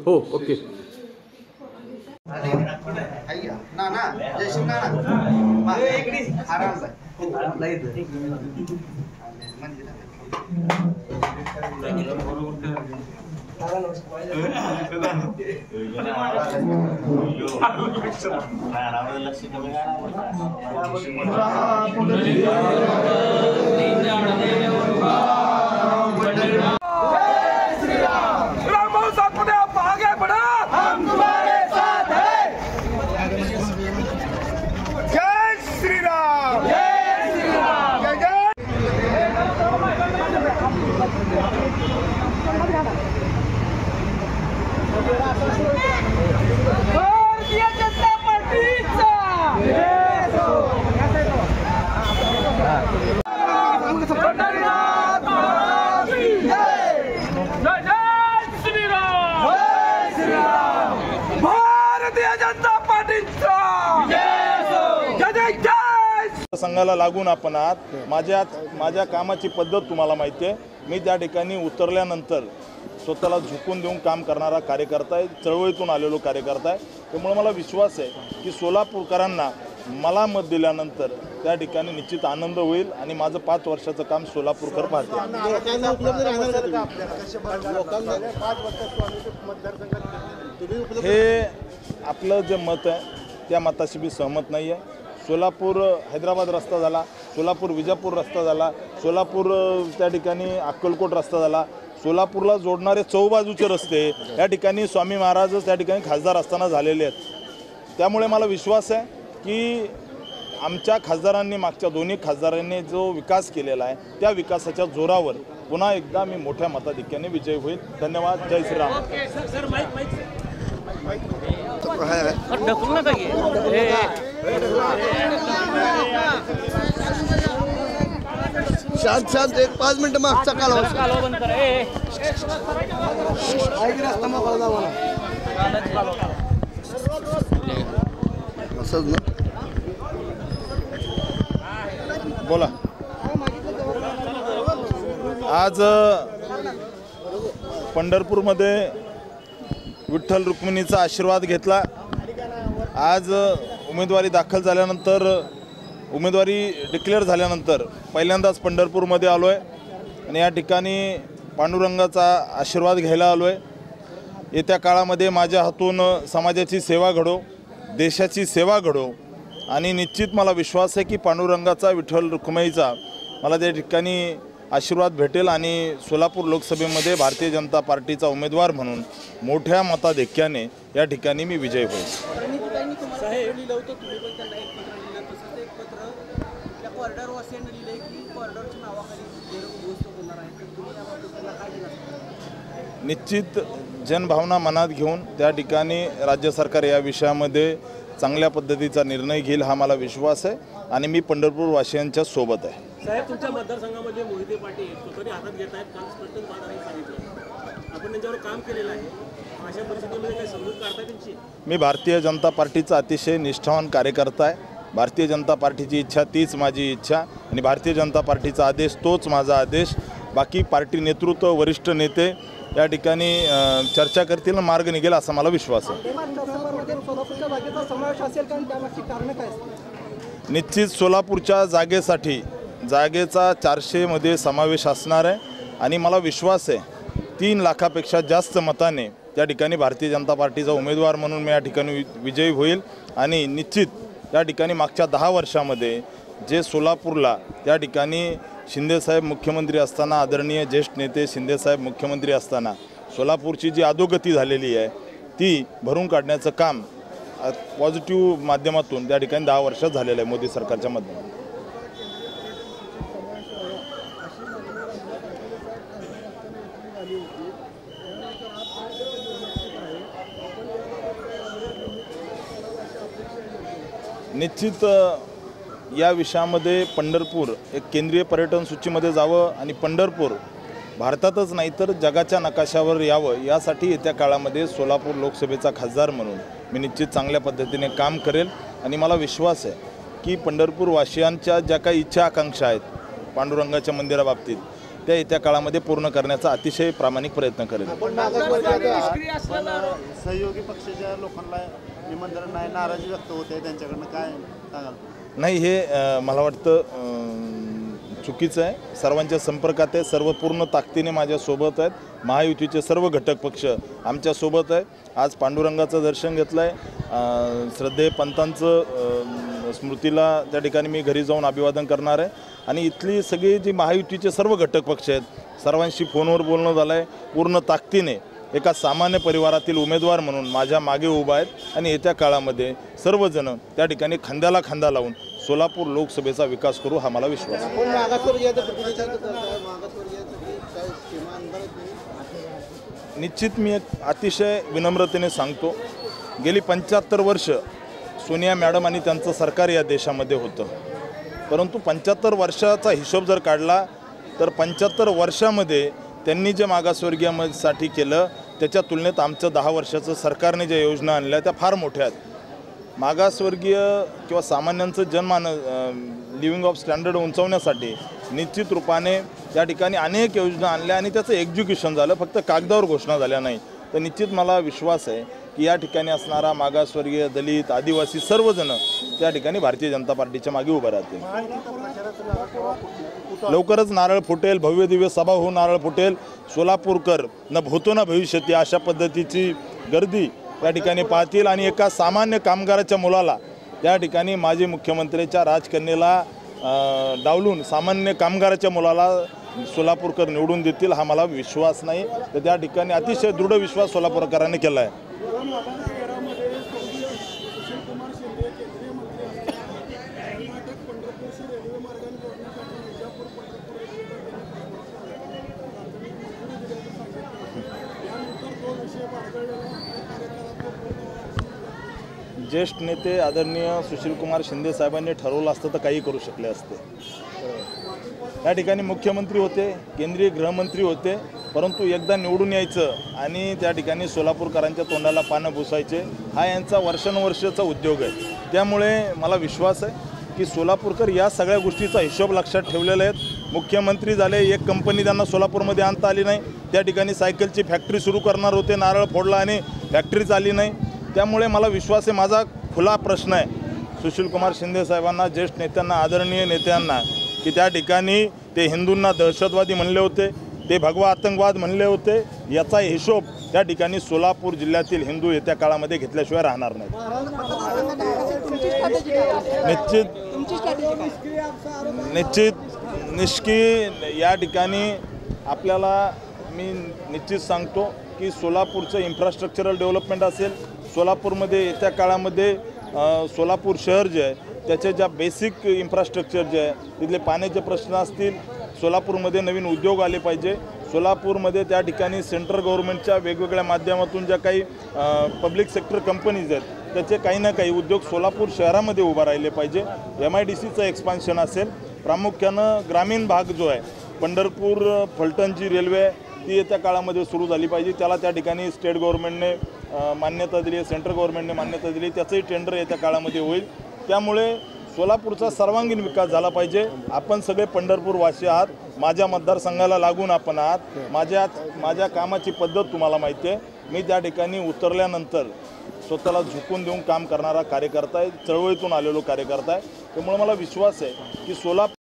हो ओके. ना ना जयसिंग ना भारतीय जनता पार्टीचा संघाला लागून आपण आहात. माझ्या कामाची पद्धत तुम्हाला माहिती आहे. मी त्या ठिकाणी उतरल्यानंतर स्वतःला झुकून देऊन काम करणारा कार्यकर्ता आहे, चळवळीतून आलेलो कार्यकर्ता आहे. त्यामुळे मला विश्वास आहे की सोलापूरकरांना मला मत दिल्यानंतर त्या ठिकाणी निश्चित आनंद होईल आणि माझं 5 वर्षाचं काम सोलापूरकर पाहते. हे आपलं जे मत आहे त्या मताशी मी सहमत नाही आहे. सोलापूर हैदराबाद रस्ता झाला, सोलापूर विजापूर रस्ता झाला, सोलापूर त्या ठिकाणी अक्कलकोट रस्ता झाला, सोलापूरला जोडणारे चौबाजूचे रस्ते या ठिकाणी स्वामी महाराजच त्या ठिकाणी खासदार असताना झालेले आहेत. त्यामुळे मला विश्वास आहे की आमच्या खासदारांनी, मागच्या दोन्ही खासदारांनी जो विकास केलेला आहे त्या विकासाच्या जोरावर पुन्हा एकदा मी मोठ्या मताधिक्याने विजयी होईल. धन्यवाद. जय श्रीराम. शांत शांत 1-5 मिनिटं मागचा कालवा बंद कर. असंच ना बोला. आज पंढरपूरमध्ये विठ्ठल रुक्मिणीचा आशीर्वाद घेतला. आज उमेदवारी दाखल झाल्यानंतर, उमेदवारी डिक्लेअर झाल्यानंतर पहिल्यांदाच पंढरपूरमध्ये आलो आहे आणि या ठिकाणी पांडुरंगाचा आशीर्वाद घ्यायला आलो आहे. येत्या काळामध्ये माझ्या हातून समाजाची सेवा घडो, देशाची सेवा घडो आणि निश्चित मला विश्वास आहे की पांडुरंगाचा, विठ्ठल रुक्मिणीचा मला त्या ठिकाणी आशीर्वाद भेटेल आणि सोलापूर लोकसभेमध्ये भारतीय जनता पार्टीचा उमेदवार म्हणून मोठ्या मताधिक्याने या ठिकाणी मी विजयी होईल. निश्चित जनभावना मनात घेऊन त्या ठिकाणी राज्य सरकार या विषयामध्ये चांगल्या पद्धतीचा निर्णय घेईल हा मला विश्वास आहे आणि मी पंढरपूर वासियांच्या सोबत आहे. साहेब, तुमच्या मतदारसंघामध्ये मोहिते पाटील स्वतःची हातात घेत आहेत, काल स्पष्ट सांगितलं आपण त्यांच्यावर काम केलेलं आहे. अशा परिस्थितीमध्ये काही समजूत काढता त्यांची? मी भारतीय जनता पार्टीचा अतिशय निष्ठावान कार्यकर्ता आहे. भारतीय जनता पार्टीची इच्छा तीच माझी इच्छा आणि भारतीय जनता पार्टीचा आदेश तोच माझा आदेश. बाकी पार्टी नेतृत्व, वरिष्ठ नेते या ठिकाणी चर्चा करतील, मार्ग निघेल असा मला विश्वास आहे. निश्चित सोलापूरच्या जागेचा 400 मध्ये समावेश असणार आहे आणि मला विश्वास आहे 3 लाखापेक्षा जास्त मताने त्या ठिकाणी भारतीय जनता पार्टीचा उमेदवार म्हणून मी या ठिकाणी विजयी होईल आणि निश्चित या ठिकाणी मागच्या 10 वर्षामध्ये जे सोलापूरला त्या ठिकाणी शिंदेसाहेब मुख्यमंत्री असताना, आदरणीय ज्येष्ठ नेते शिंदेसाहेब मुख्यमंत्री असताना सोलापूरची जी अधोगती झालेली आहे ती भरून काढण्याचं काम पॉझिटिव्ह माध्यमातून त्या ठिकाणी 10 वर्षात झालेलं आहे मोदी सरकारच्या माध्यमातून. निश्चित या विषयामध्ये पंढरपूर एक केंद्रीय पर्यटन सूचीमध्ये जावं आणि पंढरपूर भारतातच नाही तर जगाच्या नकाशावर यावं यासाठी येत्या काळामध्ये सोलापूर लोकसभेचा खासदार म्हणून मी निश्चित चांगल्या पद्धतीने काम करेल आणि मला विश्वास आहे की पंढरपूर वासियांच्या ज्या काही इच्छा आकांक्षा आहेत पांडुरंगाच्या मंदिराबाबतीत त्या येत्या काळामध्ये पूर्ण करण्याचा अतिशय प्रामाणिक प्रयत्न करेल. सहयोगी पक्षाच्या लोकांना निमंत्रण नाही, नाराजी व्यक्त होते, त्यांच्याकडनं काय सांगाल? नाही, हे मला वाटतं चुकीचं आहे. सर्वांच्या संपर्कात आहे, सर्व पूर्ण ताकदीने माझ्यासोबत आहेत. महायुतीचे सर्व घटक पक्ष आमच्यासोबत आहे. आज पांडुरंगाचं दर्शन घेतलं आहे. श्रद्धेय पंतांचं स्मृतीला त्या ठिकाणी मी घरी जाऊन अभिवादन करणार आहे. आणि इथली सगळी जी महायुतीचे सर्व घटक पक्ष आहेत सर्वांशी फोनवर बोलणं झालं आहे. पूर्ण ताकदीने एका सामान्य परिवारातील उमेदवार म्हणून माझ्या मागे उभा आहेत आणि येत्या काळामध्ये सर्वजण त्या ठिकाणी खांद्याला खांदा लावून सोलापूर लोकसभेचा विकास करू हा मला विश्वास आहे. निश्चित मी एक अतिशय विनम्रतेने सांगतो, गेली 75 वर्ष सोनिया मॅडम आणि त्यांचं सरकार या देशामध्ये होतं. परंतु 75 वर्षाचा हिशोब जर काढला तर 75 वर्षामध्ये त्यांनी जे मागासवर्गीयांसाठी केलं त्याच्या तुलनेत आमचं 10 वर्षाचं सरकारने ज्या योजना आणल्या त्या फार मोठ्या आहेत. मागासवर्गीय किंवा सामान्यांचं जन्मान लिव्हिंग ऑफ स्टँडर्ड उंचावण्यासाठी निश्चित रूपाने त्या ठिकाणी अनेक योजना आणल्या आणि त्याचं एक्झिक्युशन झालं, फक्त कागदावर घोषणा झाल्या नाही. तर निश्चित मला विश्वास आहे की या ठिकाणी असणारा मागासवर्गीय, दलित, आदिवासी सर्वजण त्या ठिकाणी भारतीय जनता पार्टीच्या मागे उभं राहतील. लवकरच नारळ फुटेल, भव्य दिव्य सभा होऊन नारळ फुटेल. सोलापूरकर न भूतो न भविष्यती अशा पद्धतीची गर्दी त्या ठिकाणी पाहतील आणि एका सामान्य कामगाराच्या मुलाला त्या ठिकाणी माजी मुख्यमंत्र्याच्या राजकन्येला डावलून सामान्य कामगाराच्या मुलाला सोलापूरकर निवडून देतील हा मला विश्वास नाही. तर त्या ठिकाणी अतिशय दृढ विश्वास सोलापूरकरांनी केला आहे. ज्येष्ठ नेते आदरणीय सुशीलकुमार शिंदे साहेबांनी ठरवलं असतं तर काही करू शकले असते. या ठिकाणी मुख्यमंत्री होते, केंद्रीय गृहमंत्री होते, परंतु एकदा निवडून यायचं आणि त्या ठिकाणी सोलापूरकरांच्या तोंडाला पानं पुसायचे हा यांचा वर्षानुवर्षाचा उद्योग आहे. त्यामुळे मला विश्वास आहे की सोलापूरकर या सगळ्या गोष्टीचा हिशोब लक्षात ठेवलेला आहेत. मुख्यमंत्री झाले, एक कंपनी त्यांना सोलापूरमध्ये आणता आली नाही. त्या ठिकाणी सायकलची फॅक्टरी सुरू करणार होते, नारळ फोडला आणि फॅक्टरीच आली नाही. त्यामुळे मला विश्वास आहे, माझा खुला प्रश्न आहे सुशीलकुमार शिंदे साहेबांना, ज्येष्ठ नेत्यांना, आदरणीय नेत्यांना, की त्या ठिकाणी ते हिंदूंना दहशतवादी म्हणले होते, ते भगवा आतंकवाद म्हणले होते. याचा हिशोब त्या ठिकाणी सोलापूर जिल्ह्यातील हिंदू येत्या काळामध्ये घेतल्याशिवाय राहणार नाही. निश्चित या ठिकाणी आपल्याला मी निश्चित सांगतो की सोलापूरचं इन्फ्रास्ट्रक्चरल डेव्हलपमेंट असेल, सोलापूरमध्ये येत्या काळामध्ये सोलापूर शहर जे आहे त्याचे ज्या बेसिक इन्फ्रास्ट्रक्चर जे आहे, तिथले पाण्याचे प्रश्न असतील, सोलापूरमध्ये नवीन उद्योग आले पाहिजे. सोलापूरमध्ये त्या ठिकाणी सेंट्रल गव्हर्नमेंटच्या वेगवेगळ्या माध्यमातून ज्या काही पब्लिक सेक्टर कंपनीज आहेत त्याचे काही ना काही उद्योग सोलापूर शहरामध्ये उभा राहिले पाहिजे. MIDCचं एक्सपान्शन असेल, प्रामुख्यानं ग्रामीण भाग जो आहे, पंढरपूर फलटण जी रेल्वे ती येत्या काळामध्ये सुरू झाली पाहिजे. त्याला त्या ठिकाणी स्टेट गव्हर्नमेंटने मान्यता दिली, सेंट्रल गव्हर्नमेंटने मान्यता दिली, त्याचंही टेंडर येत्या काळामध्ये होईल. त्यामुळे सोलापूरचा सर्वांगीण विकास झाला पाहिजे. आपण सगळे पंढरपूरवासी आहात, माझ्या मतदारसंघाला लागून आपण आहात. माझ्या कामाची पद्धत तुम्हाला माहिती आहे. मी त्या ठिकाणी उतरल्यानंतर स्वतःला झुकून देऊन काम करणारा कार्यकर्ता आहे, चळवळीतून आलेलो कार्यकर्ता आहे. त्यामुळे मला विश्वास आहे की सोलापूर